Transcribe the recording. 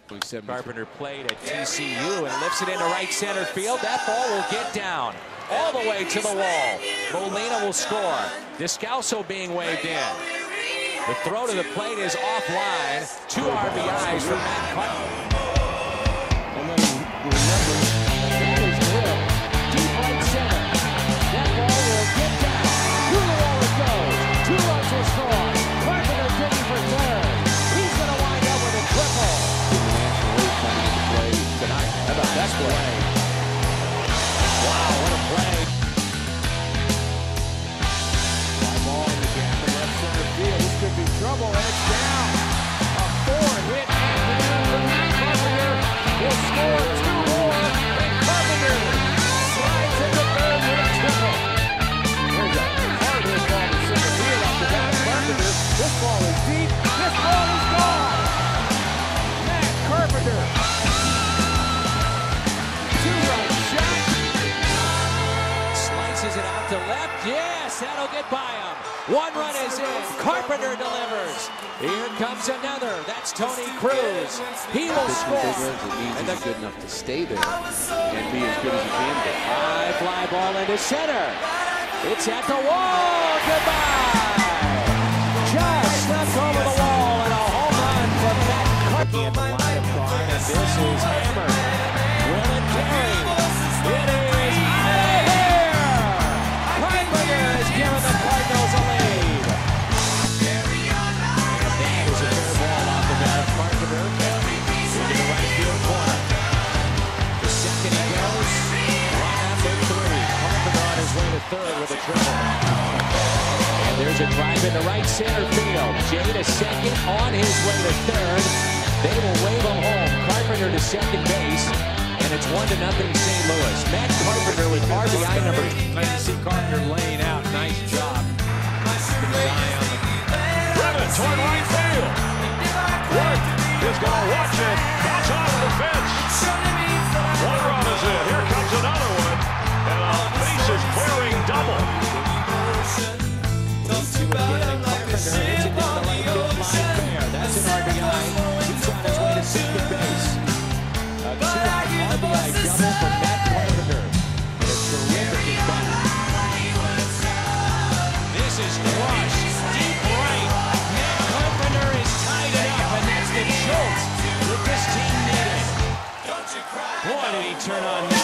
Carpenter played at TCU and lifts it into right center field. That ball will get down all the way to the wall. Molina will score. Descalso being waved in. The throw to the plate is offline. 2 RBIs for Matt Carpenter. And then remember, that is Hill. Deep right center. That ball will get down. To the wall it goes. 2 runs will score. Carpenter digging for third. He's going to wind up with a triple. Tonight. How about that play? Wow, what a play. Fly ball in the gap in left center field. This could be trouble, and it's down. A 4-hit afternoon. Carpenter will score 2 more, and Carpenter slides into third with a triple. There's a hard hit ball to center field off the bat of Carpenter. This ball is deep. This ball is gone. Matt Carpenter. To left, yes, that'll get by him. 1 run is in. Carpenter delivers. Here comes another. That's Tony Cruz. He will score. And he's good enough to stay there and be as good as he can be. High fly ball into center. It's at the wall. Goodbye. Just snuck over the wall and a home run for Matt Carpenter. At the line of prime, and this is hammered. Will it carry? It is. Giving the Cardinals a lead. And that is a fair ball off the bat of Carpenter into the right field corner. The second he goes. Run after 3. Carpenter on his way to third with a triple. And there's a drive into right center field. Jay to second on his way to third. They will wave him home. Carpenter to second base. And it's 1-0 St. Louis. Matt Carpenter with RBI number 2. Nice to see Carpenter laying out. Nice job. Driven toward right field. Work is going to watch it. Bounce off the fence. 1 run is in. Here comes another one. And a bases clearing double. Carpenter hits it down the right field line fair. That's an RBI. He's on his way to second base. A 2-out RBI double for Matt Carpenter. And a terrific at bat. This is crushed. Deep right. Matt Carpenter is tied it up, and that's the Schultz that this team needed. Boy, did he turn on